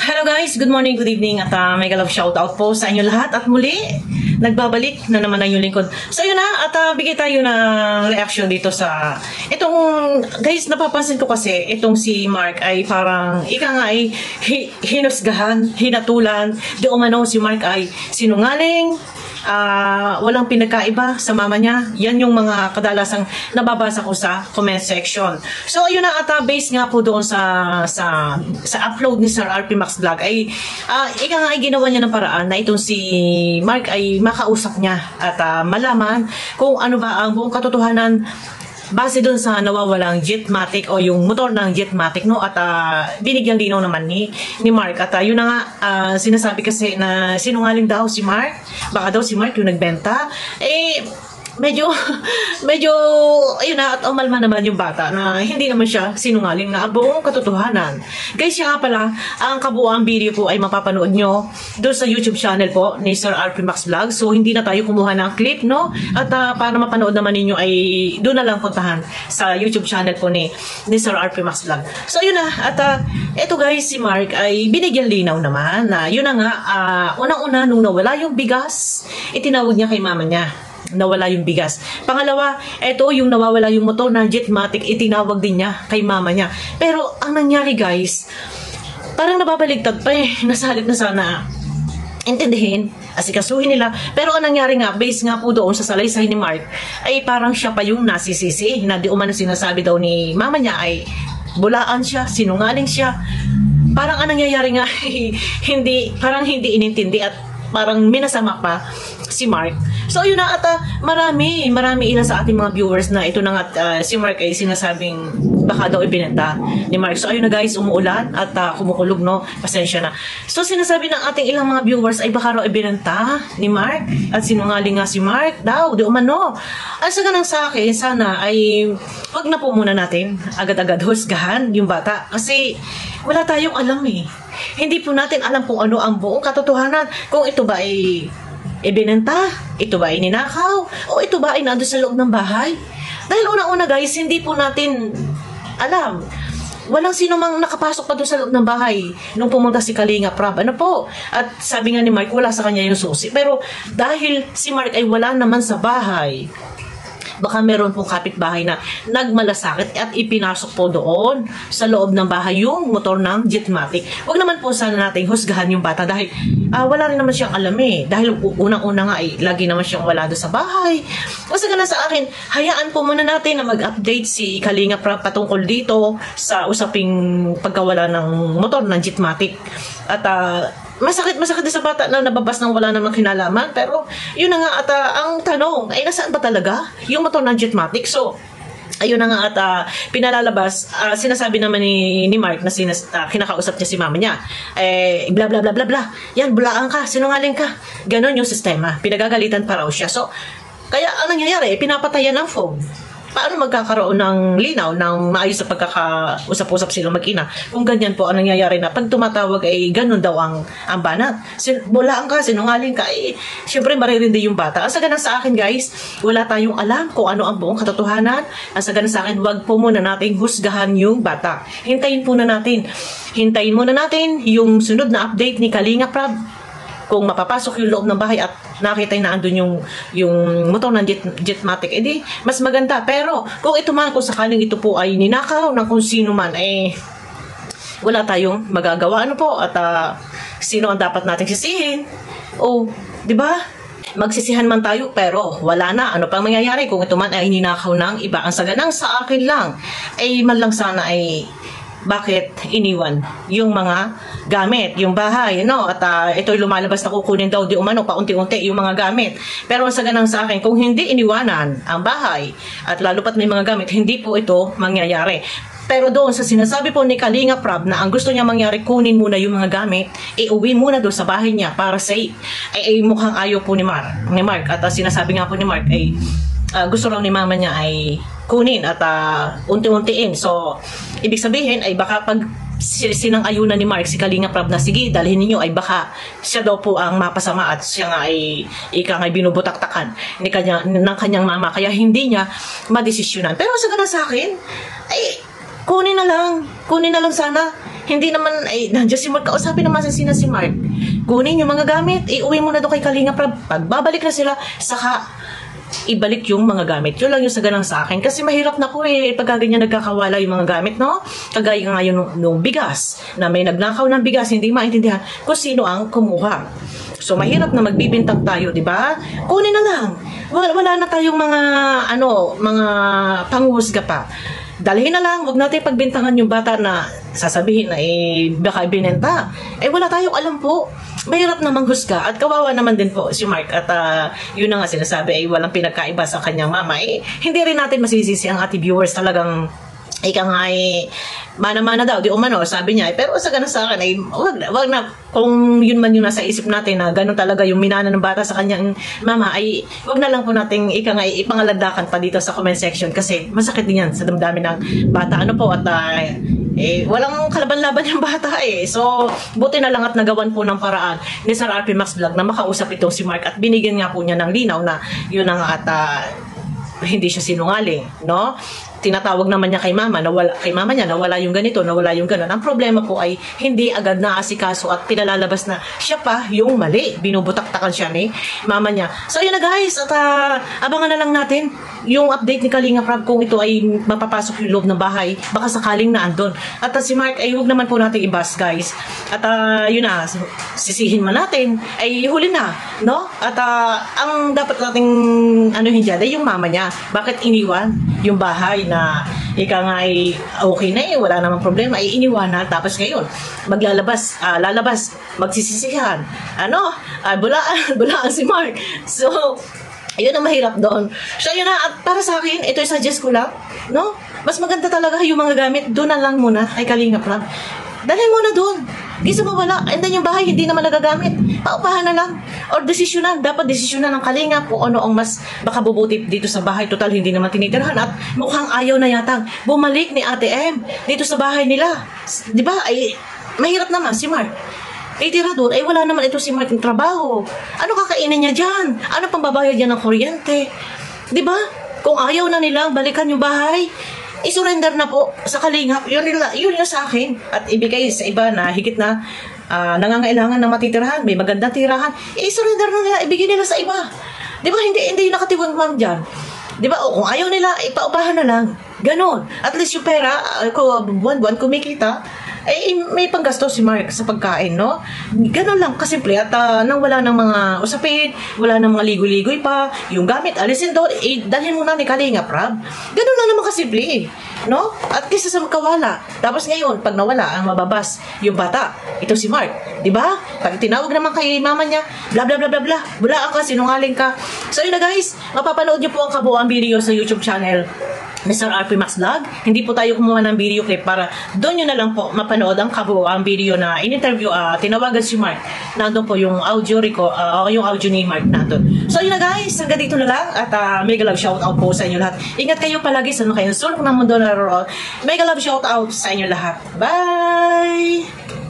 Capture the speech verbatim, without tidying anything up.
Hello guys, good morning, good evening at uh, mega love shoutout po sa inyo lahat at muli nagbabalik na naman ang yung lingkod. So yun na at uh, bigay tayo ng reaction dito sa itong guys, napapansin ko kasi itong si Mark ay parang ika nga ay hi, hinusgahan, hinatulan, di umano si Mark ay sinungaling, Uh, walang pinagkaiba sa mama niya. Yan yung mga kadalasang nababasa ko sa comment section. So ayun na at uh, base nga po doon sa sa sa upload ni Sir R P Max Vlog ay uh, ika nga ay ginawa niya ng paraan na itong si Mark ay makausap niya at uh, malaman kung ano ba ang buong katotohanan base doon sa nawawalang Jetmatic o yung motor ng Jetmatic, no? At uh, binigyan linaw naman ni, ni Mark. At uh, yun na nga, uh, sinasabi kasi na sinungaling daw si Mark. Baka daw si Mark yung nagbenta. Eh, medyo, medyo, ayun na, at umalma naman yung bata na hindi naman siya sinungaling na buong katotohanan. Guys, siya nga pala, ang kabuuang video po ay mapapanood nyo doon sa YouTube channel po ni Sir R P Max Vlog. So, hindi na tayo kumuha ng clip, no? At uh, para mapanood naman ninyo ay doon na lang puntahan sa YouTube channel po ni, ni Sir R P Max Vlog. So, yun na. At uh, eto guys, si Mark ay binigyan linaw naman na yun na nga, uh, unang-una nung nawala yung bigas, itinawag niya kay mama niya. Nawala yung bigas. Pangalawa, eto yung nawawala yung motor ng Jetmatic, itinawag din niya kay mama niya. Pero ang nangyari guys, parang nababaligtad pa eh. Nasalit na sana intindihin, asikasuhin nila. Pero ang nangyari nga, base nga po doon sa salaysay ni Mark, ay parang siya pa yung nasisisi na di umano sinasabi daw ni mama niya ay bulaan siya, sinungaling siya. Parang ang nangyayari nga, hindi, parang hindi inintindi at parang minasama pa si Mark. So yun na at uh, marami, marami ilan sa ating mga viewers na ito na nga uh, si Mark ay sinasabing baka daw ibinenta ni Mark. So ayun na guys, umuulan at uh, kumukulog, no? Pasensya na. So sinasabi ng ating ilang mga viewers ay baka raw ibinenta ni Mark at sinungaling nga si Mark daw, di umano. Ang sa ganang sa akin, sana ay wag na po muna natin agad-agad husgahan yung bata kasi wala tayong alam eh. Hindi po natin alam kung ano ang buong katotohanan. Kung ito ba ay ibinenta, ito ba ay ninakaw, o ito ba ay nandun sa loob ng bahay. Dahil una-una guys, hindi po natin alam. Walang sino mang nakapasok pa doon sa loob ng bahay nung pumunta si Kalinga Prab. Ano po? At sabi nga ni Mark, wala sa kanya yung susi. Pero dahil si Mark ay wala naman sa bahay, baka meron pong kapitbahay na nagmalasakit at ipinasok po doon sa loob ng bahay yung motor ng Jetmatic. Huwag naman po sana natin husgahan yung bata dahil uh, wala rin naman siyang alam eh. Dahil unang-una nga ay lagi naman siyang wala doon sa bahay. Kasi ganun sa akin, hayaan po muna natin na mag-update si Kalinga patungkol dito sa usaping pagkawala ng motor ng Jetmatic. At uh, masakit, masakit din sa bata na nababas nang wala namang kinalaman. Pero, yun na nga at uh, ang tanong, ay nasaan ba talaga yung motor ng Jetmatic? So, ayun na nga at uh, pinalalabas, uh, sinasabi naman ni, ni Mark na sinas, uh, kinakausap niya si mama niya. Eh, bla bla bla bla bla. Yan, bulaan ka, sinungaling ka. Ganon yung sistema. Pinagagalitan pa raw siya. So, kaya ang nangyayari, pinapatayan ng phone. Paano magkakaroon ng linaw, ng maayos sa pagkakausap-usap silang mag-ina? Kung ganyan po ang nangyayari na pag tumatawag ay ganun daw ang, ang banat. Sin bulaan ka, sinungaling ka, eh, syempre maririndi yung bata. Ang sa ganang sa akin guys, wala tayong alam kung ano ang buong katotohanan. Ang sa ganang sa akin, wag po muna natin husgahan yung bata. Hintayin po na natin. Hintayin muna natin yung sunod na update ni Kalinga Prab. Kung mapapasok yung loob ng bahay at nakita na andun yung, yung motor ng jet, Jetmatic, edi mas maganda. Pero kung ito man, kung sakaling ito po ay ninakaw ng kung sino man, eh, wala tayong magagawa. Ano po? At uh, sino ang dapat nating sisihin? O, di ba? Magsisihan man tayo, pero wala na. Ano pang mangyayari kung ito man ay ninakaw ng iba? Ang saganang sa akin lang, ay man lang sana ay bakit iniwan yung mga gamit, yung bahay, no? At uh, ito'y lumalabas na kukunin daw di umano paunti-unti yung mga gamit. Pero sa ganang sa akin, kung hindi iniwanan ang bahay at lalo pat may mga gamit, hindi po ito mangyayari. Pero doon sa sinasabi po ni Kalinga Prab na ang gusto niya mangyari, kunin muna yung mga gamit, iuwi muna doon sa bahay niya para safe. Ay, ay mukhang ayaw po ni Mark. Ni Mark. At uh, sinasabi nga po ni Mark ay uh, gusto raw ni mama niya ay kunin at uh, unti-untiin. So, ibig sabihin ay baka pag sinang-ayunan ni Mark si Kalinga Prab na sige, dalhin ninyo, ay baka siya daw po ang mapasama at siya nga ay ika nga binubutaktakan ni kanya, ng kanyang mama. Kaya hindi niya madesisyonan. Pero sa ganun sa akin, ay kunin na lang. Kunin na lang sana. Hindi naman, ay, nandiyan si Mark, kausapin naman sa sina si Mark. Kunin yung mga gamit, iuwi mo na doon kay Kalinga Prab. Pagbabalik na sila, saka ibalik yung mga gamit. Yun lang yung saganang sa akin. Kasi mahirap na po eh, pagka ganyan nagkakawala yung mga gamit, no? Kagaya nga yun nung, nung bigas, na may nagnakaw ng bigas, hindi maintindihan kung sino ang kumuha. So, mahirap na magbibintang tayo, di ba? Kunin na lang. Wala, wala na tayong mga, ano, mga panghusga pa. Dalhin na lang, huwag natin pagbintangan yung bata na sasabihin na eh, baka ibinenta. Eh, wala tayong alam po. Mahirap na manghusga at kawawa naman din po si Mark at uh, yun na nga sinasabi ay walang pinagkaiba sa kanyang mama. Eh, hindi rin natin masisisi ang ating viewers, talagang ika nga ay mana-mana daw, di umano, sabi niya. Eh, pero sa ganun sa akin, ay wag na, wag na, kung yun man yung nasa isip natin na ganun talaga yung minana ng bata sa kanyang mama, ay wag na lang po nating ika nga ipangalagdakan pa dito sa comment section kasi masakit din yan sa damdamin ng bata. Ano po, at uh, eh, walang kalaban-laban yung bata eh. So, buti na lang at nagawan po ng paraan ni Sir R P Max Vlog na makausap itong si Mark at binigyan nga po niya ng linaw na yun ang at uh, hindi siya sinungaling, no? Tinatawag naman niya kay mama, nawala, kay mama niya, nawala yung ganito, nawala yung gano'n. Ang problema po ay hindi agad naasikaso at pinalalabas na siya pa yung mali. Binubutak-takan siya ni mama niya. So, yun na guys, at uh, abangan na lang natin yung update ni Kalinga Prab kung ito ay mapapasok yung loob ng bahay. Baka sakaling na andun. At uh, si Mark, ay huwag naman po natin ibas, guys. At uh, yun na, sisihin man natin, ay huli na, no? At uh, ang dapat nating anuhin dyan ay yung mama niya. Bakit iniwan yung bahay na ika nga ay okay na eh, wala namang problema, ay iniwanan, tapos ngayon maglalabas, uh, lalabas, magsisisihan, ano, uh, bulaan, bulaan si Mark. So, yun ang mahirap doon. So, yun na, at para sa akin, ito yung suggest ko lang, no? Mas maganda talaga yung mga gamit, doon na lang muna, ay Kalinga Prab. Dalhin mo na doon. Di sa mawala. And then yung bahay, hindi naman nagagamit. Paupahan na lang. Or desisyonan. Dapat desisyonan ng Kalinga kung ano ang mas baka bubuti dito sa bahay. Total, hindi naman tinitirhan. At mukhang ayaw na yatang bumalik ni Ate M dito sa bahay nila. Di ba? Ay, mahirap naman si Mark. Eh, tira doon. Ay, wala naman ito si Mark ng trabaho. Ano kakainin niya dyan? Ano pang babayad niya ng kuryente? Di ba? Kung ayaw na nilang balikan yung bahay, i-surrender na po sa Kalinga. Yun, yun yung sa akin. At ibigay sa iba na higit na uh, nangangailangan ng matitirahan, may magandang tirahan, i-surrender na nila, ibigay nila sa iba. Di ba? Hindi, hindi nakatiwang lang dyan. Di ba? O, kung ayaw nila, ipaupahan na lang. Ganon. At least yung pera, uh, buwan-buwan kumikita, ay may panggasto si Mark sa pagkain, no? Ganon lang, kasimple. At uh, nang wala ng mga usapin, wala ng mga ligoy-ligoy pa, yung gamit, alisin doon, eh, dalhin mo na ni Kalinga Prab. Ganon lang naman kasimple, no? At kisa sa makawala. Tapos ngayon, pag nawala, ang mababas, yung bata, ito si Mark, di ba? Pag tinawag naman kay mama niya, bla bla bla bla bla, bulaan ka, sinungaling ka. So yun na guys, mapapanood niyo po ang kabuuan video sa YouTube channel ni Sir R P Max Vlog. Hindi po tayo kumuha ng video clip para doon nyo na lang po mapanood ang kabuuan video na in-interview, uh, tinawagan si Mark. Nandun po yung audio reco, uh, yung audio ni Mark nandun. So yun na guys, hanggang dito na lang at uh, mega love shout out po sa inyo lahat. Ingat kayo palagi sa ano kayo sulok ng mundo na roon. Mega love shout out sa inyo lahat. Bye!